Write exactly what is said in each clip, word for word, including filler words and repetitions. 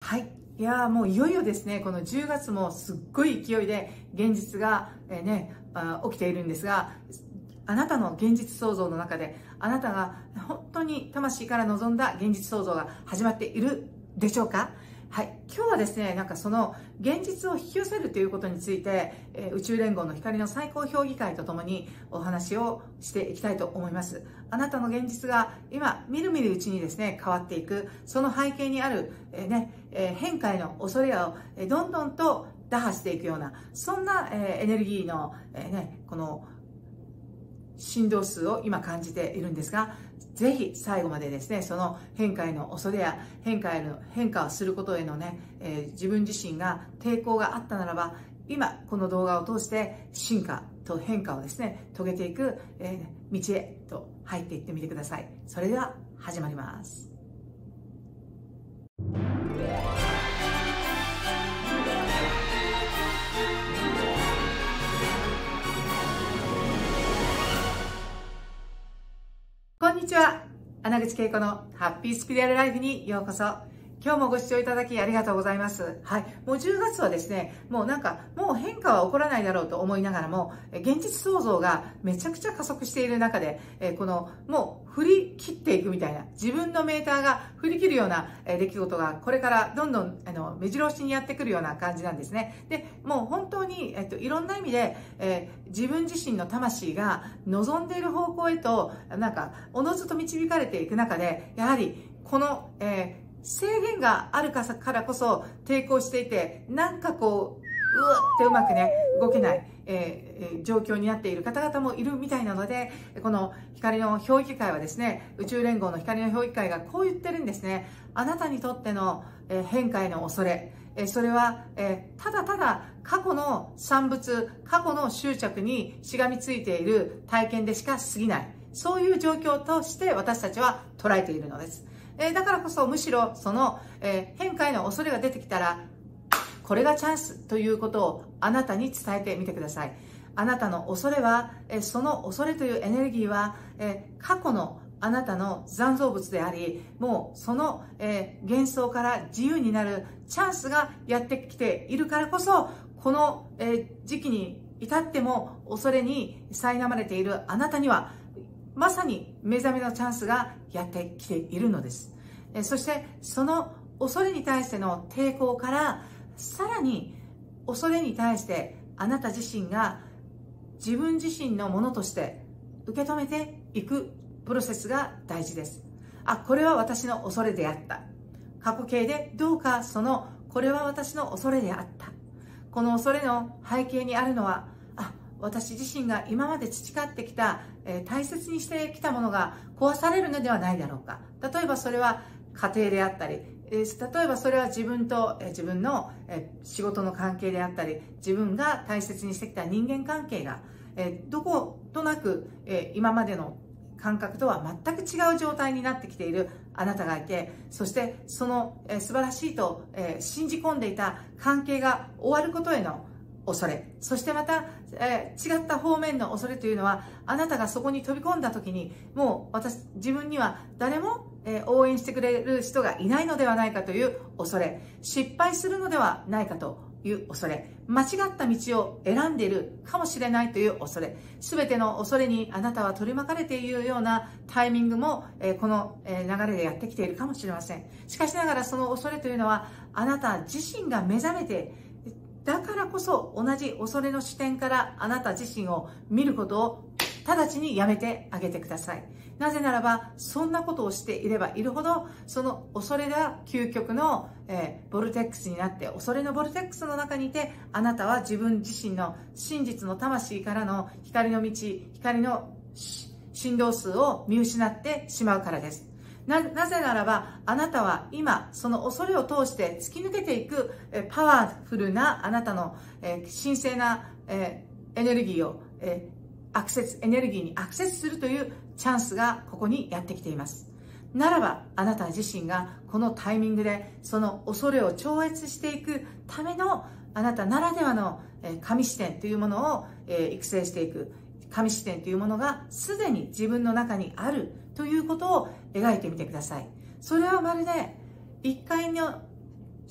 はい。いやーもういよいよですね、このじゅうがつもすっごい勢いで現実が、えーね、あ起きているんですが、あなたの現実創造の中で、あなたが本当に魂から望んだ現実創造が始まっているでしょうか？はい。今日はですね、なんかその現実を引き寄せるということについて、えー、宇宙連合の光の最高評議会とともにお話をしていきたいと思います。あなたの現実が今、みるみるうちにですね、変わっていく、その背景にある、えーねえー、変化への恐れを、えー、どんどんと打破していくような、そんな、えー、エネルギーの、えーね、この振動数を今感じているんですが、ぜひ最後までですね、その変化への恐れや変化への変化をすることへのね、えー、自分自身が抵抗があったならば、今この動画を通して進化と変化をですね、遂げていく、えー、道へと入っていってみてください。それでは始まります。こんにちは。穴口恵子のハッピースピリチュアルライフにようこそ。今日もご視聴いただきありがとうございます。はい。もうじゅうがつはですね、もうなんか、もう変化は起こらないだろうと思いながらも、現実創造がめちゃくちゃ加速している中で、この、もう振り切っていくみたいな、自分のメーターが振り切るような出来事が、これからどんどん、あの、目白押しにやってくるような感じなんですね。で、もう本当に、えっと、いろんな意味で、えー、自分自身の魂が望んでいる方向へと、なんか、おのずと導かれていく中で、やはり、この、えー制限があるからこそ抵抗していて、なんかこう、うわってうまくね、動けない、えー、状況になっている方々もいるみたいなので、この光の評議会はですね、宇宙連合の光の評議会がこう言ってるんですね。あなたにとっての変化への恐れ、それは、ただただ過去の産物、過去の執着にしがみついている体験でしか過ぎない。そういう状況として私たちは捉えているのです。だからこそむしろその変化への恐れが出てきたら、これがチャンスということをあなたに伝えてみてください。あなたの恐れは、その恐れというエネルギーは過去のあなたの残像物であり、もうその幻想から自由になるチャンスがやってきているからこそ、この時期に至っても恐れに苛まれているあなたには、まさに目覚めのチャンスがやってきているのです。そしてその恐れに対しての抵抗から、さらに恐れに対してあなた自身が自分自身のものとして受け止めていくプロセスが大事です。あ、これは私の恐れであった。過去形でどうかそのこれは私の恐れであった。この恐れの背景にあるのは、あ、私自身が今まで培ってきた、えー、大切にしてきたものが壊されるのではないだろうか。例えばそれは家庭であったり、えー、例えばそれは自分と、えー、自分の、えー、仕事の関係であったり、自分が大切にしてきた人間関係が、えー、どことなく、えー、今までの感覚とは全く違う状態になってきているあなたがいて、そしてその、えー、素晴らしいと、えー、信じ込んでいた関係が終わることへの恐れ、そしてまた、えー、違った方面の恐れというのは、あなたがそこに飛び込んだ時に、もう私自分には誰も、えー、応援してくれる人がいないのではないかという恐れ、失敗するのではないかという恐れ、間違った道を選んでいるかもしれないという恐れ、すべての恐れにあなたは取り巻かれているようなタイミングも、えー、この、えー、流れでやってきているかもしれません。しかしながらその恐れというのは、あなた自身が目覚めて、だからこそ同じ恐れの視点からあなた自身を見ることを直ちにやめてあげてください。なぜならば、そんなことをしていればいるほど、その恐れが究極の、えー、ボルテックスになって、恐れのボルテックスの中にいて、あなたは自分自身の真実の魂からの光の道、光の振動数を見失ってしまうからです。な, なぜならば、あなたは今、その恐れを通して突き抜けていくえパワフルなあなたのえ神聖なえエネルギーをえアクセス、エネルギーにアクセスするというチャンスがここにやってきています。ならば、あなた自身がこのタイミングでその恐れを超越していくためのあなたならではの神視点というものを育成していく。神視点というものがすでに自分の中にあるということを描いてみてください。それはまるでいっかいの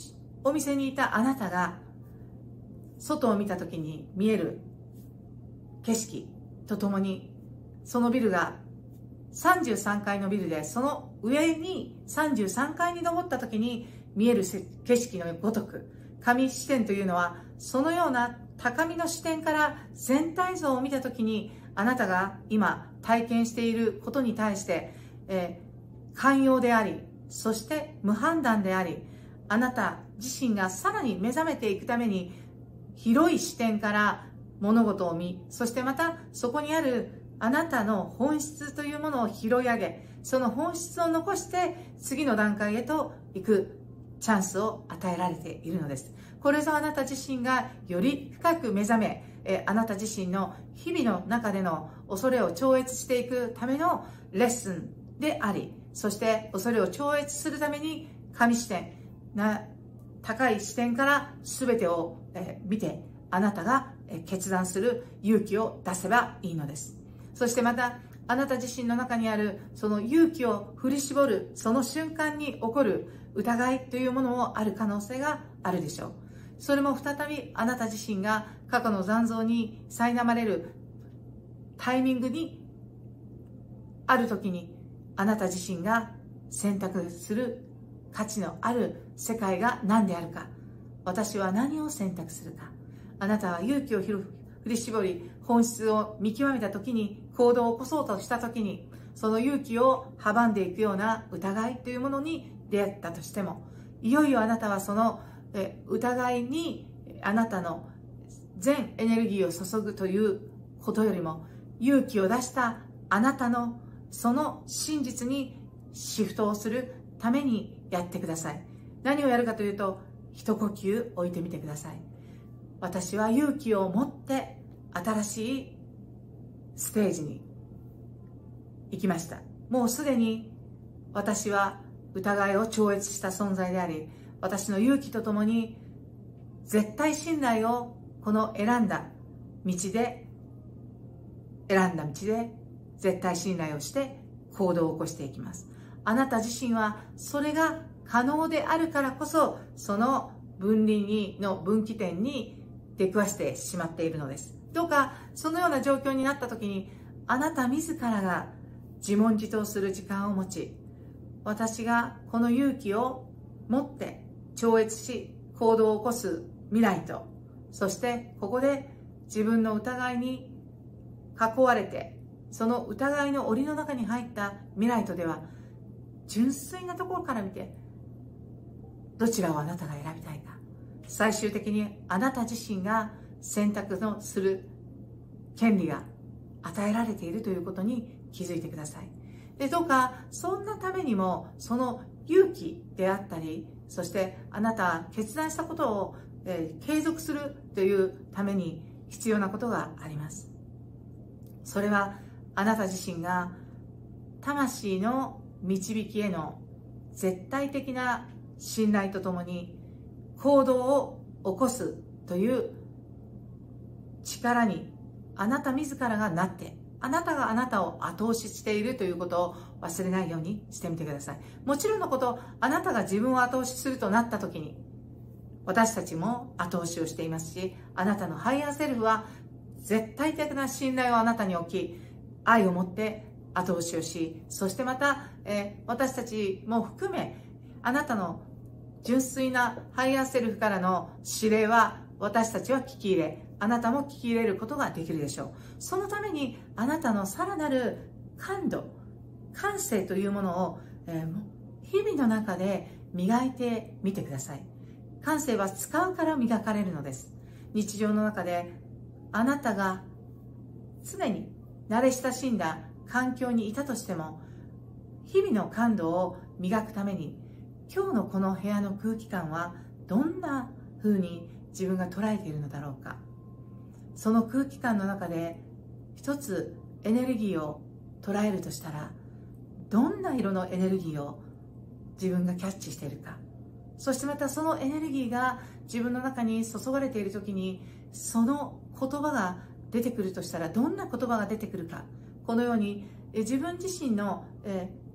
お店にいたあなたが外を見た時に見える景色とともに、そのビルがさんじゅうさんがいのビルで、その上にさんじゅうさんがいに登った時に見える景色のごとく、神視点というのはそのような高みの視点から全体像を見た時に、あなたが今体験していることに対して、えー、寛容であり、そして無判断であり、あなた自身がさらに目覚めていくために広い視点から物事を見、そしてまたそこにあるあなたの本質というものを拾い上げ、その本質を残して次の段階へと行くチャンスを与えられているのです。これぞあなた自身がより深く目覚め、えあなた自身の日々の中での恐れを超越していくためのレッスンであり、そして恐れを超越するために神視点な高い視点から全てを、え見て、あなたが決断する勇気を出せばいいのです。そしてまたあなた自身の中にあるその勇気を振り絞るその瞬間に起こる疑いというものもある可能性があるでしょう。それも再びあなた自身が過去の残像に苛まれるタイミングにある時に、あなた自身が選択する価値のある世界が何であるか、私は何を選択するか。あなたは勇気を振り絞り本質を見極めた時に、行動を起こそうとした時に、その勇気を阻んでいくような疑いというものに出会ったとしても、いよいよあなたはそのえ疑いにあなたの全エネルギーを注ぐということよりも、勇気を出したあなたのその真実にシフトをするためにやってください。何をやるかというと、一呼吸置いてみてください。私は勇気を持って新しいステージに行きました。もうすでに私は疑いを超越した存在であり、私の勇気とともに絶対信頼をこの選んだ道で選んだ道で絶対信頼をして行動を起こしていきます。あなた自身はそれが可能であるからこそ、その分離にの分岐点に出くわしてしまっているのです。どうかそのような状況になった時に、あなた自らが自問自答する時間を持ち、私がこの勇気を持って超越し行動を起こす未来と、そしてここで自分の疑いに囲われて、その疑いの檻の中に入った未来とでは、純粋なところから見てどちらをあなたが選びたいか、最終的にあなた自身が選択のする権利が与えられているということに気づいてください。で、どうかそんなためにも、その勇気であったり、そしてあなた決断したことを、えー、継続するというために必要なことがあります。それはあなた自身が魂の導きへの絶対的な信頼とともに行動を起こすという力にあなた自らがなって、あなたがあなたを後押ししているということを忘れないようにしてみてください。もちろんのこと、あなたが自分を後押しするとなった時に、私たちも後押しをしていますし、あなたのハイヤーセルフは絶対的な信頼をあなたに置き、愛を持って後押しをし、そしてまた、えー、私たちも含め、あなたの純粋なハイヤーセルフからの指令は私たちは聞き入れ、あなたも聞き入れることができるでしょう。そのためにあなたのさらなる感度、感性というものを、えー、日々の中で磨いてみてください。感性は使うから磨かれるのです。日常の中であなたが常に慣れ親しんだ環境にいたとしても、日々の感度を磨くために、今日のこの部屋の空気感はどんな風に自分が捉えているのだろうか。その空気感の中で一つエネルギーを捉えるとしたら、どんな色のエネルギーを自分がキャッチしているか。そしてまたそのエネルギーが自分の中に注がれている時に、その言葉が出てくるとしたら、どんな言葉が出てくるか。このように自分自身の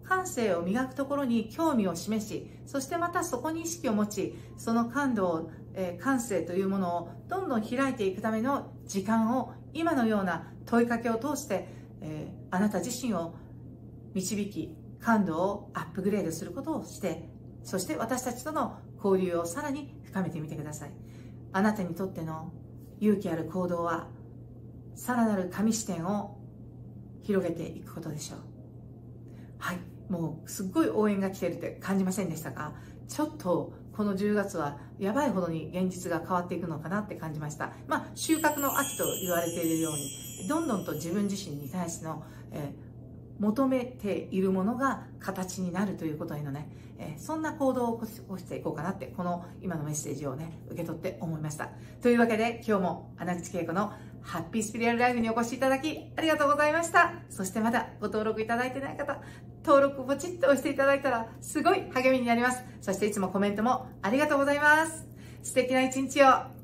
感性を磨くところに興味を示し、そしてまたそこに意識を持ち、その感度を、えー、感性というものをどんどん開いていくための時間を、今のような問いかけを通して、えー、あなた自身を導き、感度をアップグレードすることをして、そして私たちとの交流をさらに深めてみてください。あなたにとっての勇気ある行動は、さらなる神視点を広げていくことでしょう。はい。もうすっごい応援が来てるって感じませんでしたか？ちょっとこのじゅうがつはやばいほどに現実が変わっていくのかなって感じました。まあ収穫の秋と言われているように、どんどんと自分自身に対しての、えー求めているものが形になるということへのね、えー、そんな行動を起こしていこうかなって、この今のメッセージをね、受け取って思いました。というわけで、今日も穴口恵子のハッピースピリチュアルライフにお越しいただきありがとうございました。そしてまだご登録いただいてない方、登録ポチッと押していただいたらすごい励みになります。そしていつもコメントもありがとうございます。素敵な一日を